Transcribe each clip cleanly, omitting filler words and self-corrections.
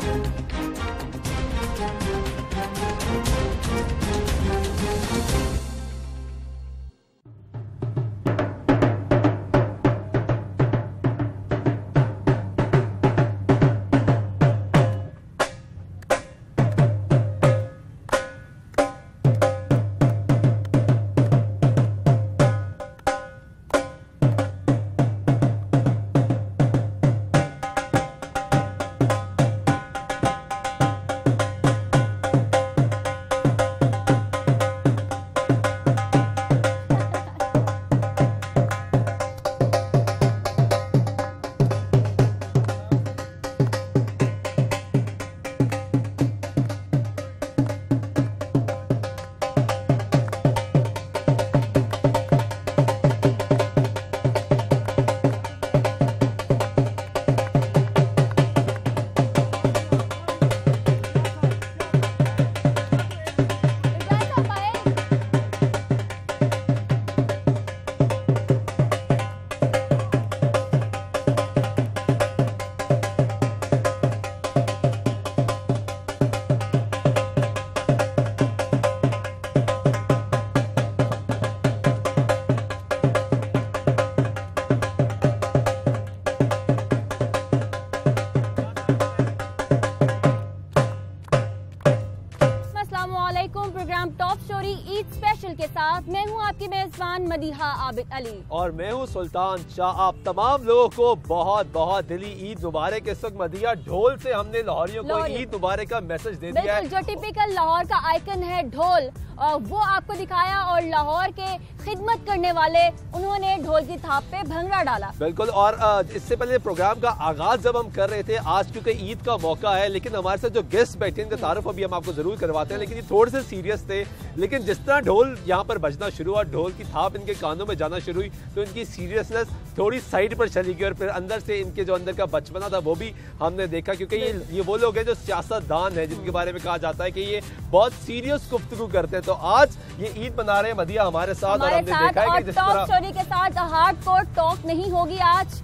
Programme top story Eid special के साथ मैं हूं आपकी मेजबान मदीहा आबिद अली और मैं हूं सुल्तान शाह। आप तमाम लोगों को बहुत बहुत दिली ईद मुबारक। इस वक्त मदीहा ढोल से हमने लाहौरियों को ईद मुबारक का मैसेज दे दिया है। जो टिपिकल लाहौर का आइकन है ढोल, वो आपको दिखाया और लाहौर के खिदमत करने वाले उन्होंने ढोल की थाप पे भंगड़ा डाला। बिल्कुल। और इससे पहले प्रोग्राम का आगाज जब हम कर रहे थे, आज क्योंकि ईद का मौका है, लेकिन हमारे साथ जो गेस्ट बैठे हैं इनका तारुफ अभी हम आपको जरूर करवाते हैं, लेकिन ये थोड़े से सीरियस थे। लेकिन जिस तरह ढोल यहाँ पर बजना शुरू हुआ, ढोल की थाप इनके कानों में जाना शुरू हुई, तो इनकी सीरियसनेस थोड़ी साइड पर चली गई और फिर अंदर से इनके जो अंदर का बचपना था वो भी हमने देखा। क्योंकि ये वो लोग हैं जो सियासतदान है, जिनके बारे में कहा जाता है कि ये बहुत सीरियस गुफ्तगू करते हैं। तो आज ये ईद मना रहे हैं मदीहा हमारे साथ, और हमने देखा है कि जिस टॉप स्टोरी के साथ हार्डकोर टॉक नहीं होगी।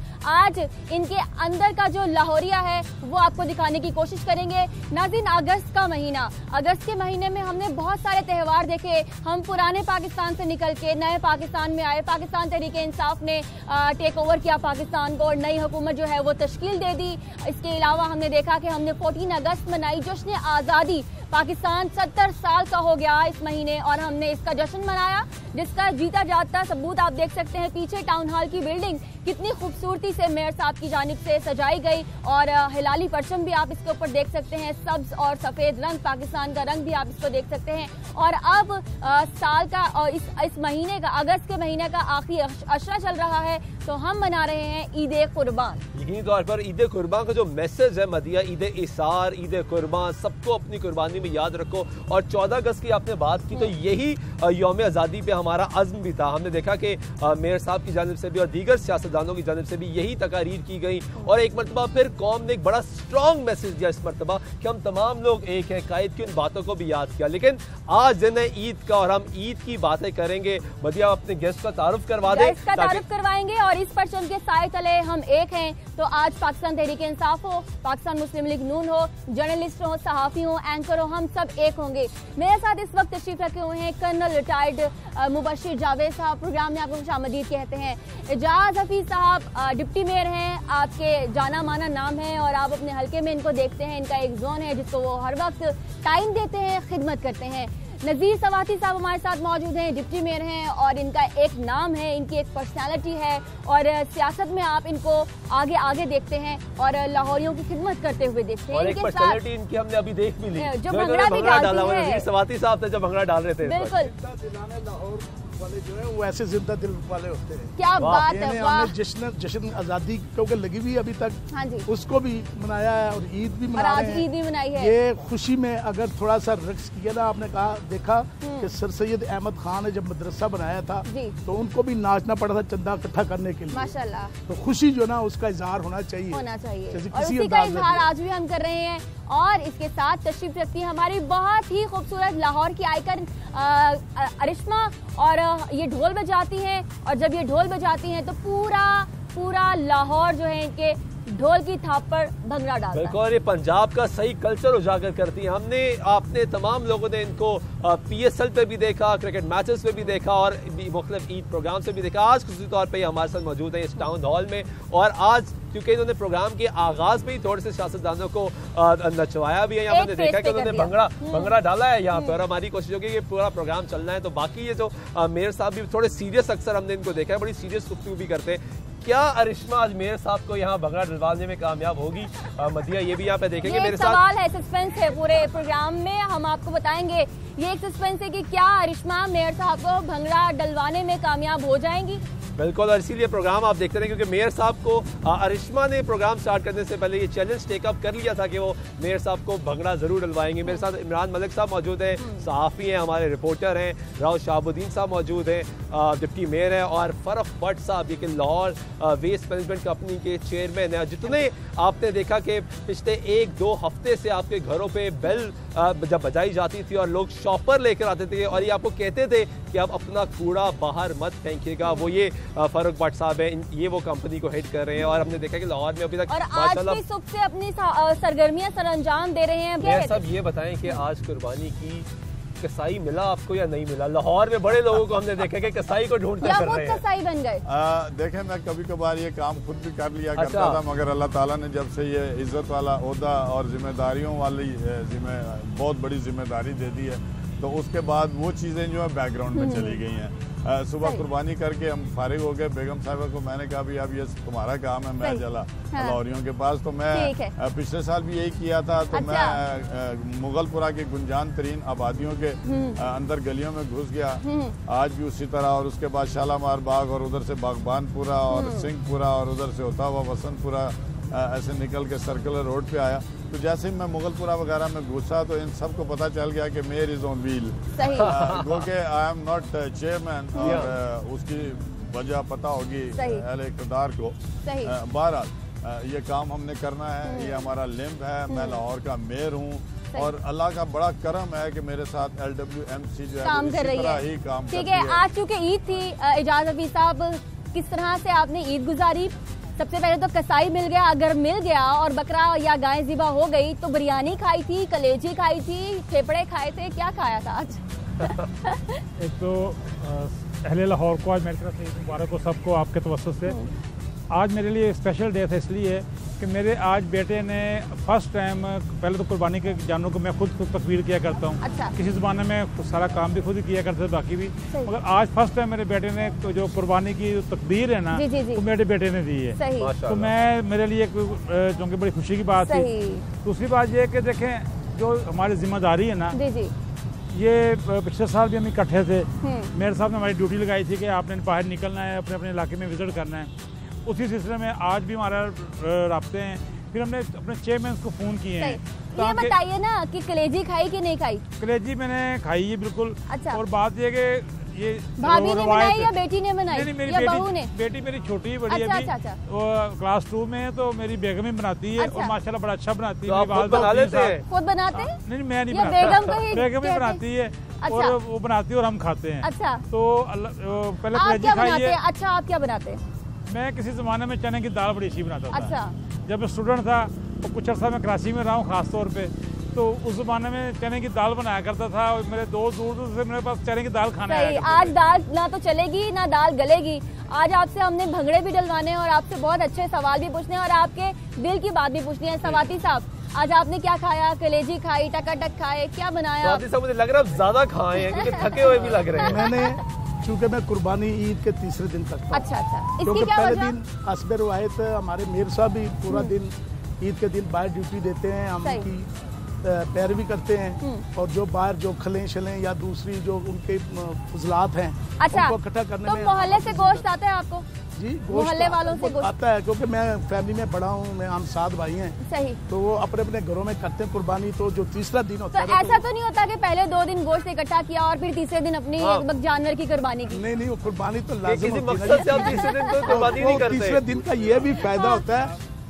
आज इनके अंदर का जो लाहौरिया है वो आपको दिखाने की कोशिश करेंगे। नाज़रीन, अगस्त का महीना, अगस्त के महीने में हमने बहुत सारे त्यौहार देखे। हम पुराने पाकिस्तान से निकल के नए पाकिस्तान में आए। पाकिस्तान तहरीक इंसाफ ने टेक ओवर किया पाकिस्तान को और नई हुकूमत जो है वो तश्कील दे दी। इसके अलावा हमने देखा कि हमने 14 अगस्त मनाई, जश्न आज़ादी। पाकिस्तान 70 साल का हो गया इस महीने और हमने इसका जश्न मनाया, जिसका जीता जाता सबूत आप देख सकते हैं। पीछे टाउन हॉल की बिल्डिंग कितनी खूबसूरती से मेयर साहब की जानिब से सजाई गई और हिलाली परचम भी आप इसके ऊपर देख सकते हैं। सब्ज और सफेद रंग, पाकिस्तान का रंग भी आप इसको देख सकते हैं। और अब साल का और इस महीने का, अगस्त के महीने का आखिरी अशरा चल रहा है, तो हम मना रहे हैं ईद कुर्बान। यकीनी तौर पर ईद कुर्बान का जो मैसेज है मदीहा, ईद इसार, ईद कुर्बान, सबको अपनी कुर्बानी में याद रखो। और 14 अगस्त की आपने बात की, तो यही यौम आज़ादी पे हमारा अज़्म भी था। हमने देखा कि मेयर साहब की जानिब से भी और दीगर सियासतदानों की जानिब से भी यही तकारीर की गई और एक मरतबा फिर कौम ने एक बड़ा स्ट्रॉन्ग मैसेज दिया इस मरतबा कि हम तमाम लोग एक हैं। कायद की उन बातों को भी याद किया। लेकिन आज दिन है ईद का और हम ईद की बातें करेंगे। मदीहा अपने गेस्ट का तारुफ करवा दें। इसका तारुफ करवाएंगे और इस परचम के साए तले हम एक हैं। तो आज पाकिस्तान तहरीक इंसाफ हो, पाकिस्तान मुस्लिम लीग नून हो, जर्नलिस्ट हो, सहाफ़ी हो, एंकर हो, हम सब एक होंगे। मेरे साथ इस वक्त तशरीफ रखे हुए हैं कर्नल रिटायर्ड मुबशिर जावेद साहब। प्रोग्राम में आपको खुशामदीद कहते हैं। एजाज हफीज साहब डिप्टी मेयर हैं, आपके जाना माना नाम है और आप अपने हल्के में इनको देखते हैं। इनका एक जोन है जिसको वो हर वक्त टाइम देते हैं, खिदमत करते हैं। नज़ीर सवाती साहब हमारे साथ मौजूद हैं, डिप्टी मेयर हैं और इनका एक नाम है, इनकी एक पर्सनालिटी है और सियासत में आप इनको आगे आगे देखते हैं और लाहौरियों की खिदमत करते हुए देखते हैं। और एक पर्सनालिटी इनकी हमने अभी देख भी ली, जो भंगड़ा भी डालती है। नज़ीर सवाती साहब थे जो भंगड़ा डाल रहे थे। बिल्कुल वाले जो है वो ऐसे जिंदा दिल वाले होते हैं। क्या बात है। हमने जश्न आज़ादी क्योंकि लगी हुई अभी तक, हाँ जी, उसको भी मनाया है और ईद भी आज ईद भी मनाई है। ये खुशी में अगर थोड़ा सा रक्स किया ना, आपने कहा देखा कि सर सैयद अहमद खान ने जब मदरसा बनाया था तो उनको भी नाचना पड़ा था चंदा इकट्ठा करने के लिए। माशाल्लाह। तो खुशी जो ना उसका इजहार होना चाहिए और उसी का इजहार आज भी हम कर रहे हैं। और इसके साथ तशरीफ रखती है हमारी बहुत ही खूबसूरत लाहौर की आइकन अरिश्मा, और ये ढोल बजाती हैं और जब ये ढोल बजाती हैं तो पूरा लाहौर जो है इनके ढोल की थाप पर भंगड़ा डालता है। बिल्कुल, ये पंजाब का सही कल्चर उजागर करती है। आपने तमाम लोगों ने इनको PSL पे भी देखा, क्रिकेट मैचेस पे भी देखा और मुख्तलिफ ईद प्रोग्राम से भी देखा। आज खुसूसी तौर पे हमारे साथ मौजूद है इस टाउन हॉल में, और आज क्योंकि इन्होंने प्रोग्राम के आगाज में ही थोड़े से सियासतदानों को नचवाया भी है। यहाँ पे देखा कि उन्होंने भंगड़ा डाला है यहाँ पे, और हमारी कोशिश होगी कि पूरा प्रोग्राम चलना है। तो बाकी ये जो मेयर साहब भी थोड़े सीरियस, अक्सर हमने इनको देखा है बड़ी सीरियस गुफ्तगू भी करते हैं। क्या अरिश्मा आज मेयर साहब को यहाँ भंगड़ा डलवाने में कामयाब होगी? मदिया, ये भी यहाँ पे देखेंगे मेरे साथ। सवाल है, सस्पेंस है पूरे प्रोग्राम में, हम आपको बताएंगे। ये एक सस्पेंस है कि क्या अरिश्मा मेयर साहब को भंगड़ा डलवाने में कामयाब हो जाएंगी। बिल्कुल, और इसीलिए प्रोग्राम आप देखते रहे, क्योंकि मेयर साहब को अरिश्मा ने प्रोग्राम स्टार्ट करने से पहले ये चैलेंज टेकअप कर लिया था कि वो मेयर साहब को भंगड़ा जरूर डलवाएंगे। मेरे साथ इमरान मलिक साहब मौजूद हैं, सहाफ़ी हैं, हमारे रिपोर्टर हैं, राव शाहबुद्दीन साहब मौजूद हैं, डिप्टी मेयर हैं, और फरफ भट्ट साहब ये कि लाहौर वेस्ट मैनेजमेंट कंपनी के चेयरमैन हैं। जितने आपने देखा कि पिछले 1-2 हफ्ते से आपके घरों पे बेल जब बजाई जाती थी और लोग शॉपर लेकर आते थे और ये आपको कहते थे कि आप अपना कूड़ा बाहर मत फेंकिएगा, वो ये फारूक भट्ट साहब है, ये वो कंपनी को हेड कर रहे हैं। और हमने देखा कि लाहौर में अभी तक और आज भी सुबह से अपनी सरगर्मियां सरअंजाम दे रहे हैं। मेयर साहब ये बताएं कि आज कुर्बानी की कसाई मिला आपको या नहीं मिला? लाहौर में बड़े लोगों को हमने देखा कि कसाई को ढूंढते फिर रहे हैं। कसाई बन गए। देखें, मैं कभी कभार ये काम खुद भी कर लिया करता था, मगर अल्लाह ताला ने जब से ये इज्जत वाला ओहदा और जिम्मेदारियों वाली बहुत बड़ी जिम्मेदारी दे दी है, तो उसके बाद वो चीज़ें जो है बैकग्राउंड में चली गई हैं। सुबह कुर्बानी करके हम फारिग हो गए। बेगम साहिबा को मैंने कहा भी अब ये तुम्हारा काम है, मैं चला लाहौरियों के पास। तो मैं पिछले साल भी यही किया था। तो मैं मुगलपुरा के गुंजान तरीन आबादियों के अंदर गलियों में घुस गया, आज भी उसी तरह। और उसके बाद शालामार बाग और उधर से बागबानपुरा और सिंहपुरा और उधर से होता हुआ वसंतपुरा ऐसे निकल के सर्कुलर रोड पे आया। तो जैसे ही मैं मुगलपुरा वगैरह में घुसा तो इन सबको पता चल गया कि मेयर इज ऑन व्हील, क्योंकि आई एम नॉट चेयरमैन, और उसकी वजह पता होगी अहले इक़्तिदार को। बहरहाल ये काम हमने करना है, ये हमारा लिम्ब है। मैं लाहौर का मेयर हूँ और अल्लाह का बड़ा करम है कि मेरे साथ LWMC जो है काम कर रही है। ठीक है, आज चूँकि ईद थी, एजाज हफीज साहब किस तरह से आपने ईद गुजारी? सबसे पहले तो कसाई मिल गया, अगर मिल गया और बकरा या गाय ज़िबा हो गई तो बिरयानी खाई थी, कलेजी खाई थी, फेफड़े खाए थे, क्या खाया था आज? एक तो अहले लाहौर को आज मेरी तरफ से ईद मुबारक हो सबको आपके तवस्सुस से। आज मेरे लिए स्पेशल डे था इसलिए कि मेरे आज बेटे ने फर्स्ट टाइम, पहले तो कुर्बानी के जानवरों को मैं खुद तकबीर किया करता हूँ। अच्छा। किसी ज़माने में सारा काम भी खुद ही किया करते थे, बाकी भी, मगर आज फर्स्ट टाइम मेरे बेटे ने तो जो कुर्बानी की तकबीर है ना, वो मेरे बेटे ने दी है। तो मैं मेरे लिए चूँकि बड़ी खुशी की बात थी। दूसरी बात ये कि देखें, जो हमारी जिम्मेदारी है ना, ये पिछले साल भी हम इकट्ठे थे। मेयर साहब ने हमारी ड्यूटी लगाई थी कि आपने बाहर निकलना है, अपने अपने इलाके में विजिट करना है। उसी सिलसिले में आज भी हमारा राब्ते हैं। फिर हमने अपने चेयरमैन को फ़ोन किए हैं। ये बताइए ना कि कलेजी खाई कि नहीं खाई? कलेजी मैंने खाई है बिल्कुल। अच्छा। और बात ये कि ये भाभी ने बनाई या बेटी ने बनाई? नहीं, मेरी बहू ने। बेटी मेरी छोटी बड़ी है, वो क्लास 2 में है, तो मेरी बेगम ही बनाती है। और माशाल्लाह बड़ा अच्छा बनाती है। खुद बना लेते हैं? खुद बनाते हैं? नहीं, मैं नहीं बनाता, बेगम ही बनाती है। और वो बनाती है और हम खाते हैं। अच्छा। तो पहले कलेजी खाइए। अच्छा, आप क्या बनाते हैं? मैं किसी ज़माने में चने की दाल बड़ी अच्छी बनाता था। अच्छा। जब मैं स्टूडेंट था तो कुछ अर्सा मैं कराची में रहा हूँ ख़ास तौर पे, तो उस ज़माने में चने की दाल बनाया करता था। और मेरे दोस्त दूर दूर से मेरे पास चने की दाल खाने आया करते थे। आज दाल ना तो चलेगी ना दाल गलेगी। आज आपसे हमने भंगड़े भी डलवाने हैं और आपसे बहुत अच्छे सवाल भी पूछने हैं और आपके दिल की बात भी पूछनी है। सवाती साहब, आज आपने क्या खाया? कलेजी खाई, टकाटक खाए, क्या बनाया? मुझे लग रहा है ज्यादा खाए हैं क्योंकि थके हुए भी लग रहे हैं। मैंने चूँकि मैं कुर्बानी ईद के तीसरे दिन तक था। अच्छा। क्योंकि पहले दिन हस्बे रवायत हमारे मेयर साहब भी पूरा दिन ईद के दिन बाहर ड्यूटी देते हैं, हम उनकी पैरवी करते हैं। और जो बाहर जो खलें शलें या दूसरी जो उनके फजलात हैं, उनको इकट्ठा करने में। मोहल्ले से गोश्त आता है आपको? जी, मोहल्ले वालों से गोश्त आता है, क्योंकि मैं फैमिली में बड़ा हूँ, मैं हम 7 भाई हैं। सही। तो वो अपने अपने घरों में करते हैं कुर्बानी। तो जो तीसरा दिन होता है, ऐसा तो नहीं होता कि पहले 2 दिन गोश्त इकट्ठा किया और फिर तीसरे दिन अपनी जानवर की कुर्बानी की? नहीं, वो कुर्बानी तो लाजिम होती है। तीसरे दिन का ये भी फायदा होता है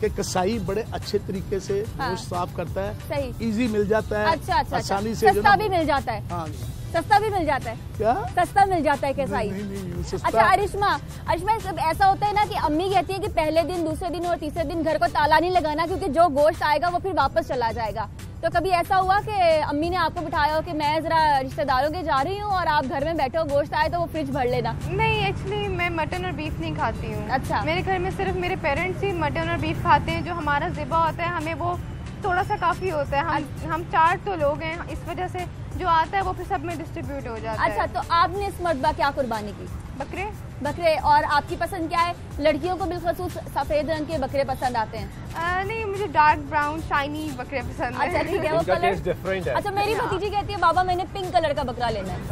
कि कसाई बड़े अच्छे तरीके से गोश्त साफ करता है, सही। इजी मिल जाता है, अच्छा, आसानी से सस्ता भी मिल जाता है। हाँ, सस्ता भी मिल जाता है। क्या सस्ता मिल जाता है कसाई? नहीं, सस्ता। अच्छा अरिश्मा, सब ऐसा होता है ना कि अम्मी कहती है कि पहले दिन, दूसरे दिन और तीसरे दिन घर को ताला नहीं लगाना, क्योंकि जो गोश्त आएगा वो फिर वापस चला जाएगा। तो कभी ऐसा हुआ कि अम्मी ने आपको बिठाया हो कि मैं जरा रिश्तेदारों के जा रही हूँ और आप घर में बैठे हो, गोश्त आए तो वो फ्रिज भर लेना? नहीं, एक्चुअली मैं मटन और बीफ नहीं खाती हूँ। अच्छा। मेरे घर में सिर्फ मेरे पेरेंट्स ही मटन और बीफ खाते हैं। जो हमारा ज़िबा होता है हमें वो थोड़ा सा काफ़ी होता है। हम 4 तो लोग हैं, इस वजह से जो आता है वो फिर सब में डिस्ट्रीब्यूट हो जाता है। अच्छा, तो आपने इस मरतबा क्या कुर्बानी की? बकरे। और आपकी पसंद क्या है? लड़कियों को बिलखसूस सफेद रंग के बकरे पसंद आते हैं? नहीं, मुझे डार्क ब्राउन शाइनी बकरे पसंद हैं। अच्छा ठीक है, वो इनका कलर टेस्ट डिफरेंट है। अच्छा, मेरी भतीजी कहती है बाबा मैंने पिंक कलर का बकरा लेना है।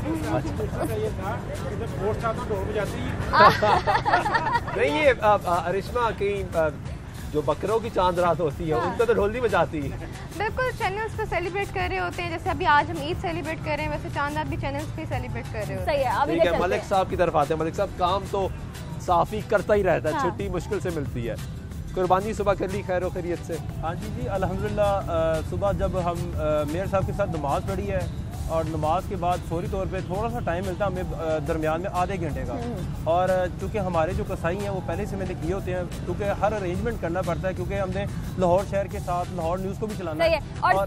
नहीं, ये अरिश्मा कहीं जो बकरों की चांद रात होती है उनका तो ढोल नहीं बजाती। बिल्कुल, चैनल्स पे सेलिब्रेट कर रहे होते हैं। जैसे अभी आज हम ईद सेलिब्रेट कर रहे हैं, वैसे चांद रात भी चैनल्स पे सेलिब्रेट कर रहे होते हैं। सही है। अभी ठीक है, मलिक साहब की तरफ आते हैं। मलिक साहब, काम तो साफी करता ही रहता है, हाँ। छुट्टी मुश्किल से मिलती है। कुर्बानी सुबह कर ली खैर खैरियत से? हाँ जी, अल्हम्दुलिल्लाह। सुबह जब हम मेयर साहब के साथ नमाज़ पढ़ी है और नमाज के बाद फौरी तौर पे थोड़ा सा टाइम मिलता है हमें दरमियान में आधे घंटे का। और चूँकि हमारे जो कसाई हैं वो पहले से मैंने किए होते हैं, क्योंकि हर अरेंजमेंट करना पड़ता है, क्योंकि हमने लाहौर शहर के साथ लाहौर न्यूज़ को भी चलाना है। और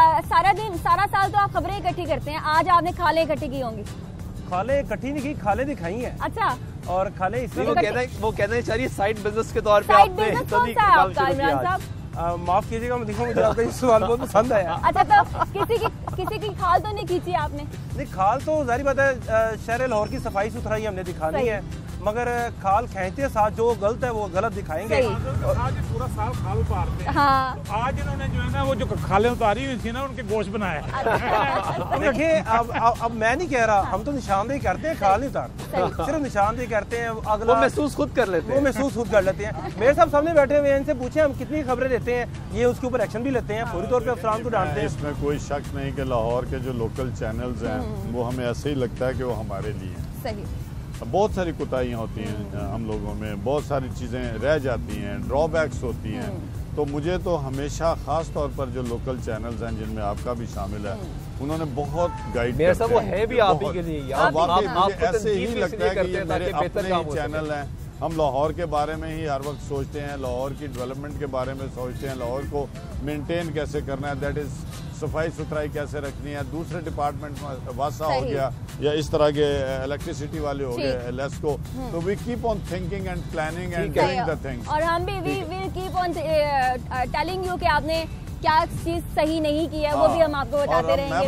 सारा साल तो आप खबरें इकट्ठी करते हैं, आज आपने खाले इकट्ठी की होंगी? खाले इकट्ठी नहीं की, खाले दिखाई हैं। अच्छा। और खाले इसलिए वो कहना है चाहिए साइड बिजनेस के तौर पे साइड आपने बिजनेस कौन सा है आपका इमरान साहब? माफ कीजिएगा, मुझे आपका ये सवाल बहुत पसंद आया। अच्छा, तो किसी की खाल तो नहीं खींची आपने? नहीं, खाल तो जाहिर बात है शहर लाहौर की सफाई सुथराई हमने दिखानी है, मगर खाल खींचते साथ जो गलत है वो गलत दिखाएंगे। आज पूरा साल खाल उतारते हैं। हाँ। तो आज इन्होंने जो है ना वो जो खालें उतारी हुई थी ना उनके गोश्त बनाया। देखिए, अब मैं नहीं कह रहा, हम तो निशानदेही करते हैं, खाल नहीं उतारते, सिर्फ निशानदेही करते हैं। अगला वो महसूस खुद कर लेते हैं। वो महसूस खुद कर लेते हैं। मेरे साहब सामने बैठे हुए हैं, इनसे पूछे हम कितनी खबरें देते हैं, ये उसके ऊपर एक्शन भी लेते हैं, फौरी तौर पे अफसरान को डांटते हैं। इसमें कोई शक नहीं कि लाहौर के जो लोकल चैनल्स हैं वो हमें ऐसे ही लगता है कि वो हमारे लिए हैं। सही। बहुत सारी कोताहियाँ होती हैं हम लोगों में, बहुत सारी चीज़ें रह जाती हैं, ड्रॉबैक्स होती हैं। तो मुझे तो हमेशा ख़ास तौर पर जो लोकल चैनल्स हैं जिनमें आपका भी शामिल है, उन्होंने बहुत गाइड मेरे साहब वो है भी आप ही के लिए। वाकई मुझे ऐसे ही लगता है कि ये मेरे अपने ही चैनल हैं। हम लाहौर के बारे में ही हर वक्त सोचते हैं, लाहौर की डेवलपमेंट के बारे में सोचते हैं, लाहौर को मेंटेन कैसे करना है, दैट इज़ सफाई सुथराई कैसे रखनी है। दूसरे डिपार्टमेंट में वासा हो गया या इस तरह के इलेक्ट्रिसिटी वाले हो गए, लेस्को। तो we keep on thinking and planning and doing the things. और हम भी will keep on telling you कि आपने क्या चीज सही नहीं की है, वो भी हम आपको बताते रहेंगे।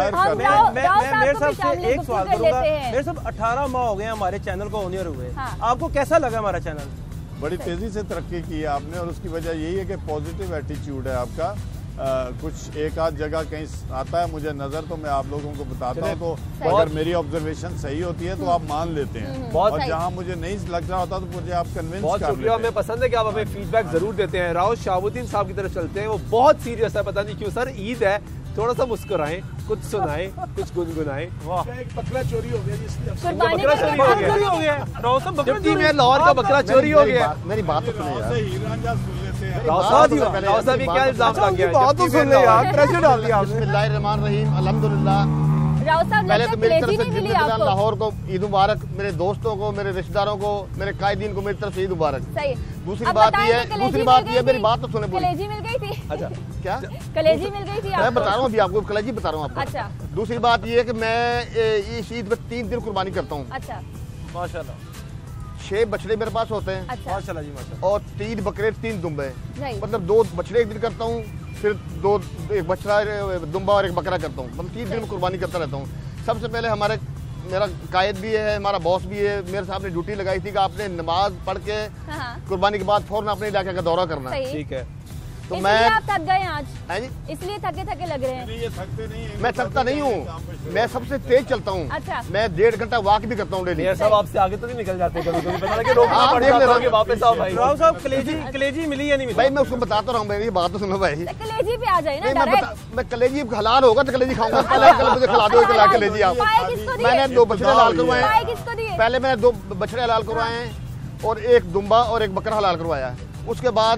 मेरे साहब से एक सवाल करूंगा। मेरे साहब 18 माह हो गए हमारे चैनल को होने हुए, आपको कैसा लगा हमारा चैनल? बड़ी तेजी से तरक्की की है आपने, और उसकी वजह यही है कि पॉजिटिव एटीट्यूड है आपका। कुछ एक आध जगह कहीं आता है मुझे नजर, तो मैं आप लोगों को बताता हूँ, तो अगर मेरी ऑब्जर्वेशन सही होती है तो आप मान लेते हैं, और जहाँ मुझे नहीं लग रहा होता तो मुझे आप कन्विंस बहुत कर लेते हैं। हमें पसंद है कि आप हमें फीडबैक जरूर देते हैं। राव शाहबुद्दीन साहब की तरफ चलते हैं, वो बहुत सीरियस है, पता नहीं क्यों। सर, ईद है, थोड़ा सा मुस्कुराएं, कुछ सुनाएं, कुछ गुनगुनाएं। वाह, एक बकरा चोरी हो गया जिसने बकरा चोरी हो गया। डिप्टी मेयर लाहौर का बकरा चोरी हो गया। मेरी बात तो सुनिए यार। राव साहब, ये क्या इल्जाम लग गया? बात तो सुन ले यार, प्रेशर डाल दिया आपने। बिस्मिल्लाहिर्रहमानिर्रहीम, अल्हम्दुलिल्लाह। पहले तो मेरी तरफ से जिंदगी लाहौर को ईद मुबारक, मेरे दोस्तों को, मेरे रिश्तेदारों को, मेरे कायदीन को मेरी तरफ से ईद मुबारक। सही। दूसरी बात ये है, मेरी बात तो सुने। कलेजी मिल गई थी? अच्छा, क्या कलेजी मिल गई थी? मैं बता रहा हूँ अभी आपको, कलेजी बता रहा हूँ आपको। अच्छा। दूसरी बात ये है कि मैं इस ईद में 3 दिन कुर्बानी करता हूँ। अच्छा। माशाल्लाह। 6 बछड़े मेरे पास होते हैं। अच्छा। माशाल्लाह जी, माशाल्लाह। और 3 बकरे, 3 दुम्बे, नहीं। मतलब 2 बछड़े एक दिन करता हूँ, फिर 2 एक बछड़ा, दुम्बा और एक बकरा करता हूँ, मतलब 3 दिन में कुर्बानी करता रहता हूँ। सबसे पहले मेरा कायद भी है, हमारा बॉस भी है, मेरे साहब ने ड्यूटी लगाई थी कि आपने नमाज पढ़ के कुर्बानी के बाद फौरन अपने इलाके का दौरा करना है। ठीक है। तो मैं आप थक गए आज? इसलिए थके लग रहे हैं। ये थकते नहीं है। मैं थकता नहीं हूँ, मैं सबसे तेज चलता हूँ। अच्छा। मैं 1.5 घंटा वॉक भी करता हूँ डेली। मेयर साहब, आपसे आगे तो नहीं निकल जाते कभी-कभी? पता लगे रोकना पड़ जाता है कि वापस आओ भाई। राव साहब, कलेजी मिली या नहीं मिली? भाई मैं उसको बताता रहा हूँ, मेरी बात तो सुनो भाई। कलेजी पे आ जाए ना डायरेक्ट। मैं कलेजी हलाल होगा तो कलेजी खाऊंगा, पहले मुझे खिला दो कलेजी आप। मैंने 2 बछड़े हलाल करवाए, पहले मैंने 2 बछड़े हलाल करवाए हैं और 1 दुम्बा और 1 बकरा हलाल करवाया है। उसके बाद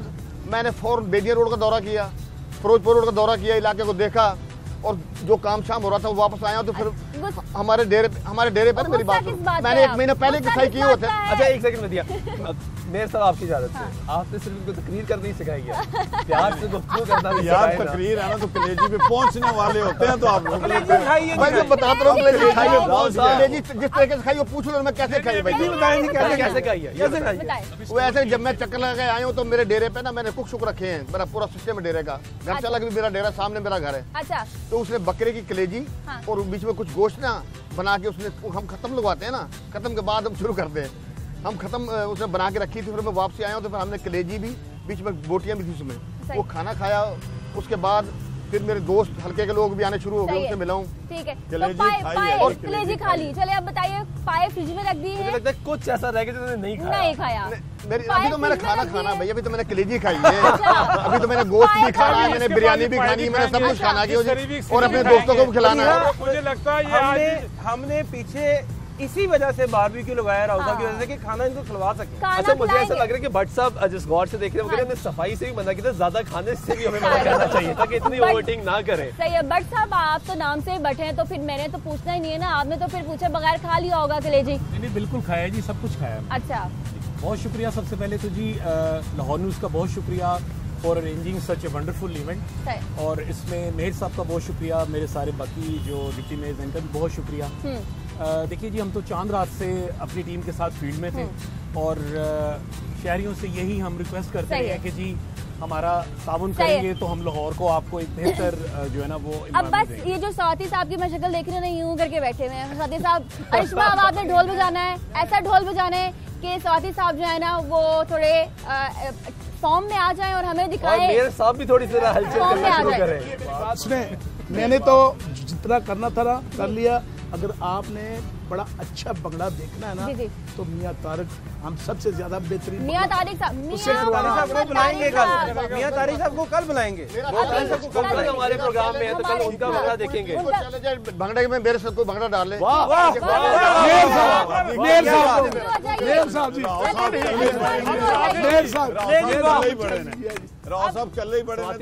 मैंने फौरन बेदिया रोड का दौरा किया, फिरोजपुर रोड का दौरा किया, इलाके को देखा और जो काम शाम हो रहा था वो वापस आया तो फिर हमारे डेरे पर मेरी बात मैंने 1 महीना पहले किसाई किए होते। अच्छा एक सेकंड में दिया, मेयर साहब आपकी इजाजत से आपने सिर्फ इनको तकरीर करनी ही सिखाई है, प्यार से गुफ्तगू करना भी यार तकरीर है ना तो कलेजी पे पहुंचने वाले होते हैं तो आप लोग मैं तो बताता रहा हूँ कलेजी जिस तरीके से खाई वो पूछ लो मैं कैसे खाई भाई, कैसे खाई है? वो ऐसे जब मैं चक्कर लगा के आया हूँ तो मेरे डेरे पे ना मैंने कुक शुक रखे हैं, मेरा पूरा सिस्टम है डेरे का, घर चला के मेरा डेरा सामने मेरा घर है। अच्छा तो उसने बकरे की कलेजी और बीच में कुछ गोश्त ना बना के उसने हम खत्म लगवाते हैं ना, खत्म के बाद हम शुरू करते हैं, हम खत्म उसने बना के रखी थी, फिर मैं वापसी आया हूँ तो फिर हमने कलेजी भी बीच में बोटियां भी थी उसमें, वो खाना खाया। उसके बाद फिर मेरे दोस्त हल्के के लोग भी आने शुरू हो गए, उनसे मिला हूँ। ठीक है तो कलेजी खा ली। चलिए अब बताइए पाए फ्रिज में रख दी है? लगता है कुछ ऐसा रह गया जो नहीं खाया। अभी तो मैंने खाना भैया, अभी तो मैंने कलेजी खाई है, अभी तो मैंने गोश्त भी खाना है, मैंने बिरयानी भी खानी है, मैंने सब कुछ खाना है और अपने दोस्तों को भी खिलाना है। मुझे लगता है हमने पीछे इसी वजह से बारबेक्यू लगाया राउसा की वजह से कि खाना इनको खिलवा सके। अच्छा मुझे ऐसा लग रहा है कि भट्ट साहब जिस गौर से देख रहे हैं हमने सफाई से भी मना किया था, ज्यादा खाने से भी हमें मना करना चाहिए ताकि इतनी ओवरटेकिंग ना करें। सही है भट्ट साहब, आप तो नाम से ही भट्ट हैं तो फिर मैंने तो पूछना ही नहीं है ना, आपने तो फिर पूछे बगैर खा लिया होगा कलेजी? नहीं बिल्कुल खाया जी, सब कुछ खाया। अच्छा बहुत शुक्रिया सबसे पहले तो जी लाहौर न्यूज़ का बहुत शुक्रिया for arranging such a wonderful event, और इसमें मेहर साहब का बहुत शुक्रिया, मेरे सारे बाकी जो डिप्टी मेयर्स इनका भी बहुत शुक्रिया। देखिए जी हम तो चांद रात से अपनी टीम के साथ फील्ड में थे और शहरियों से यही हम रिक्वेस्ट करते हैं कि जी हमारा ताउन करेंगे तो हम लाहौर को आपको एक बेहतर जो है ना वो अब बस ये जो साथी साहब की मैं शक्ल देख रही हूँ ना, यूं करके बैठे हुए हैं साथी साहब। अरिश्मा अब आपने ढोल बजाना है, ऐसा ढोल बजाना है कि साथी साहब जो है ना वो थोड़े फॉर्म में आ जाएं और हमें दिखाएं। मेरे साहब भी थोड़ी सी हलचल करना शुरू करें। मैंने तो जितना करना था कर लिया। अगर आपने बड़ा अच्छा बंगड़ा देखना है ना तो मियां तारिक हम सबसे ज्यादा बेहतरीन। मियां तारिक साहब को बुलाएंगे कल, मियां तारिक साहब को कल बुलाएंगे, हमारे प्रोग्राम में है तो कल उनका बंगड़ा देखेंगे। भंगड़े में मेरे सबको भंगड़ा डाल ले। राव साहब कल ही बड़े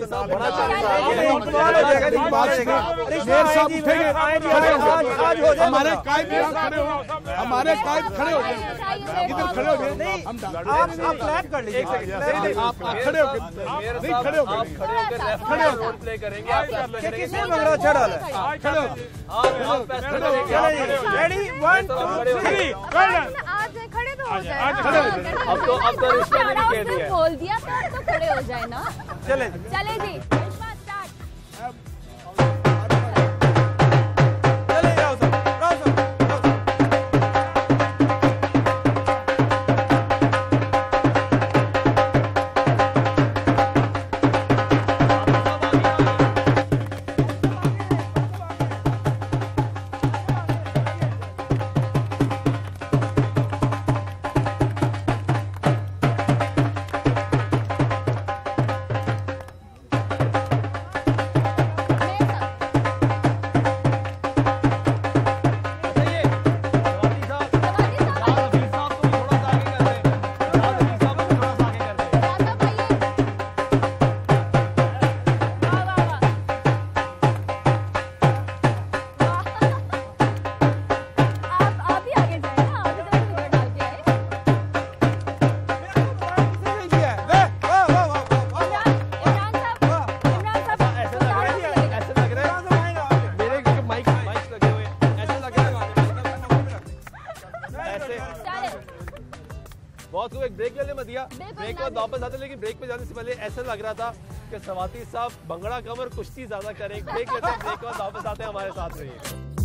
हमारे कायद खड़े हो गए, इधर खड़े हो गए, आप क्लैप कर लीजिए, आप खड़े हो गए, खड़े हो गए, रोल प्ले करेंगे। किसने बंगड़ा चढ़ा है? खड़े हो रेडी 1 2 3 आज खड़े तो हो जाए। अब तो रिश्ते में भी कह दिया, बोल दिया तो खड़े हो जाए ना। चले जी बहुत खूब। एक ब्रेक ले ले मदिया, ब्रेक के बाद वापस आते, लेकिन ब्रेक पे जाने से पहले ऐसा लग रहा था कि सवाती साहब भंगड़ा कमर कुश्ती ज्यादा करें। ब्रेक लेते हैं, ब्रेक के बाद वापस आते हैं, हमारे साथ रहिए।